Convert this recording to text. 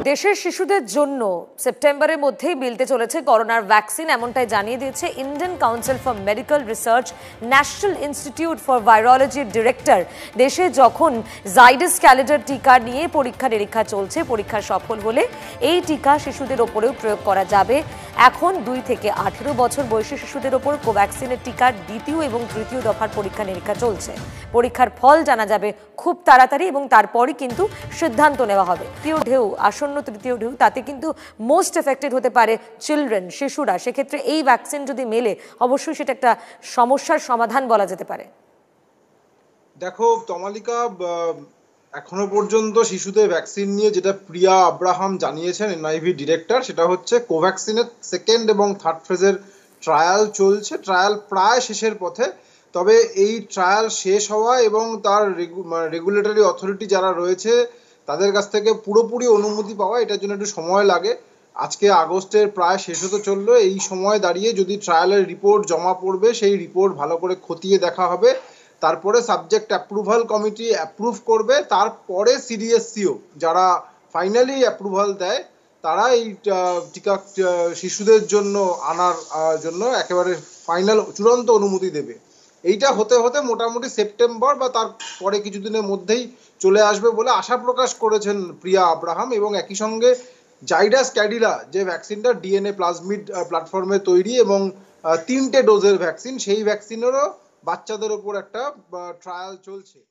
দেশের শিশুদের জন্য সেপ্টেম্বরের মধ্যেই মিলতে চলেছে করোনার ভ্যাকসিন, এমনটাই জানিয়ে দিয়েছে Indian council for medical research national institute for ভাইরোলজির ডিরেক্টর। দেশে যখন জাইডাস ক্যালিডার টিকা নিয়ে পরীক্ষা নিরীক্ষা চলছে, পরীক্ষা সফল হলে এই টিকা শিশুদের ওপরেও প্রয়োগ করা যাবে। এখন 2 থেকে 18 বছর বয়সী শিশুদের ওপর কোভ্যাক্সিনের টিকার দ্বিতীয় এবং তৃতীয় দফার পরীক্ষা নিরীক্ষা চলছে। পরীক্ষার ফল জানা যাবে খুব তাড়াতাড়ি এবং তারপরই কিন্তু সিদ্ধান্ত নেওয়া হবে। তৃতীয় ঢেউ, আসন্ন তৃতীয় ঢেউ, তাতে কিন্তু মোস্ট এফেক্টেড হতে পারে চিলড্রেন, শিশুরা। সেক্ষেত্রে এই ভ্যাকসিন যদি মেলে, অবশ্যই সেটা একটা সমস্যার সমাধান বলা যেতে পারে। দেখো তমালিকা, এখনো পর্যন্ত শিশুদের ভ্যাকসিন নিয়ে যেটা প্রিয়া আব্রাহাম জানিয়েছেন, এনআইভি ডিরেক্টর, সেটা হচ্ছে কোভ্যাক্সিনের সেকেন্ড এবং থার্ড ফেজের ট্রায়াল চলছে। ট্রায়াল প্রায় শেষের পথে। তবে এই ট্রায়াল শেষ হওয়া এবং তার রেগুলেটরি অথরিটি যারা রয়েছে তাদের কাছ থেকে পুরোপুরি অনুমতি পাওয়া, এটার জন্য একটু সময় লাগে। আজকে আগস্টের প্রায় শেষ হতে চললো। এই সময় দাঁড়িয়ে যদি ট্রায়ালের রিপোর্ট জমা পড়বে, সেই রিপোর্ট ভালো করে খতিয়ে দেখা হবে। তারপরে সাবজেক্ট অ্যাপ্রুভাল কমিটি অ্যাপ্রুভ করবে। তারপরে সিডিএসসিও যারা ফাইনালি অ্যাপ্রুভাল দেয়, তারা এই টিকা শিশুদের জন্য আনার জন্য একেবারে ফাইনাল চূড়ান্ত অনুমতি দেবে। এইটা হতে হতে মোটামুটি সেপ্টেম্বর বা তার পরে কিছুদিনের মধ্যেই চলে আসবে বলে আশা প্রকাশ করেছেন প্রিয়া আব্রাহাম। এবং একই সঙ্গে জাইডাস ক্যাডিলা যে ভ্যাকসিনটা ডিএনএ প্লাজমিড প্ল্যাটফর্মে তৈরি এবং 3টে ডোজের ভ্যাকসিন, সেই ভ্যাকসিনেরও বাচ্চাদের ওপর একটা ট্রায়াল চলছে।